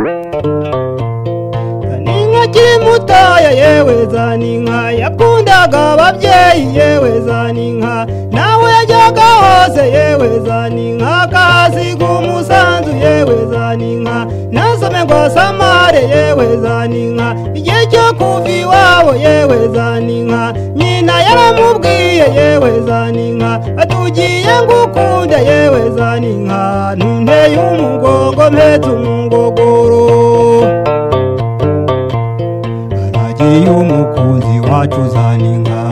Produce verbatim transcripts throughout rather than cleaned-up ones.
Zaninka kiri mutoya yewe Zaninka yakundaga ababyeyi yewe Zaninka nawe yajyaga hose yewe Zaninka akahasiga umusanzu yewe Zaninka nasome ngo asamare yewe Zaninka igihe cyo kuva iwabo yewe Zaninka nyina yaramubwiye yewe Zaninka atugiye ngukunda yewe Zaninka ntunteye umugongo mpetse umugogoro aragiye umukunzi wacu Zaninka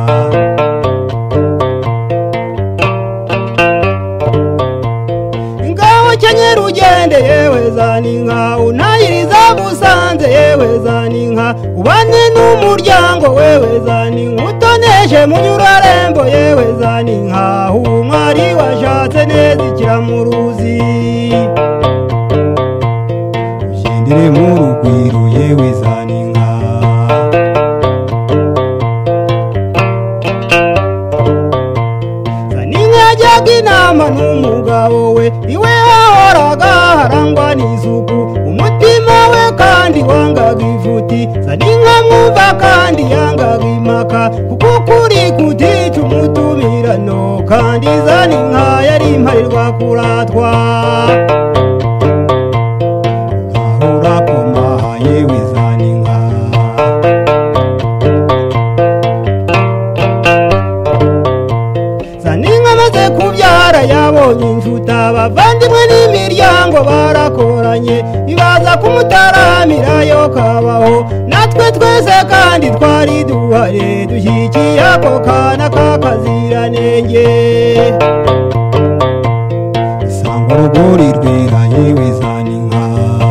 ngaho kenyera ugende yewe Zaninka unayiriza Busanze yewe Zaninka ubane n'umuryango wewe Zaninka utoneshe munyurarembo yewe Zaninka umwari washatse neza ikiramuruzi ugendere mu rugwiro yewe Zaninka Zaninka yajyaga inama n'umugabo we iwe hahoraga harangwa n'isuku umutima we kandi wangaga ifuti Zaninka mwumva kandi yangaga impaka kuko kuri kutica umutumirano kandi Zaninka yari imparirwa kuratwa ahora koma yewe Zaninka Zaninka amaze kubyara yabonye inshuti abavandimwe n'imiryango barakoranye bibaza kumutaramirayo kabaho natwe twese kandi twari duhare dushyigikiye ako kana k'akaziranenge isanga urugori rwera yewe Zaninka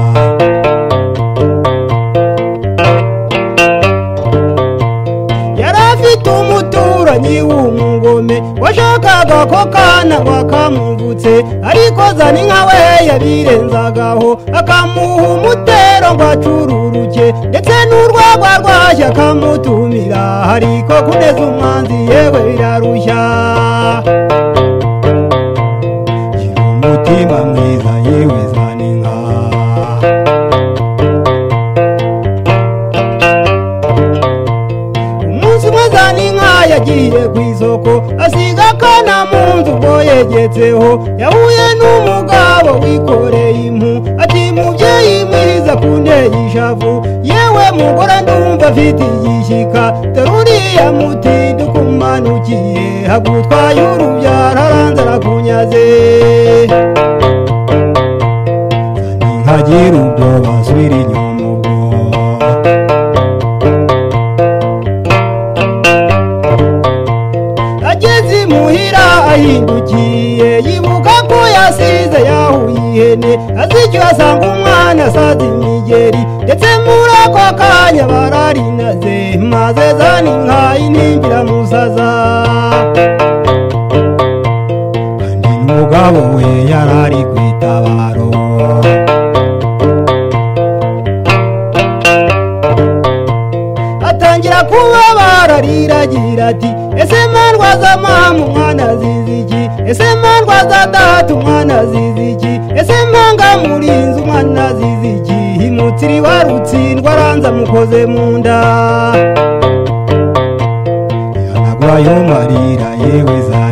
yari afite umuturanyi w'umugome washakaga ko kana ngo akamuvutse ariko Zaninka we yabirenzagaho akamuha umutero ngo acururuke ndetse n'urwagwa rwashya akamutumira ariko kuneza umwanzi yewe birarushya gira umutima mwiza yewe Zaninka umunsi umwe Zaninka yagiye ku isoko asiga akana mu nzu ubwo yegetseho yahuye n'umugabo wikoreye impu ati mubyeyi mwiza kunteye ishavu yewe mugore ndumva afite igishyika dore uriya muti dukumanukiye hagutwaye urubyaro aranze arakunyaze Zaninka agira ubwoba asubira inyuma ubwo ageze imuhira ahindukiye yibuka ko yasize yahuye ihene azicyo asanga umwana asaza imigeri ndetse muri ako kanya bararinaze maze Zaninka intingira musaza kandi n'umugabo we yarari kwitabaro atangira kubabara ariragira ati ese mandwaza mama umwana azize iki ese mandwaza data umwana azize iki ese mpanga murinzi umwana azize iki himutiri warutsindwa aranza mukoze mu nda yanagwayo marira yewe Zaninka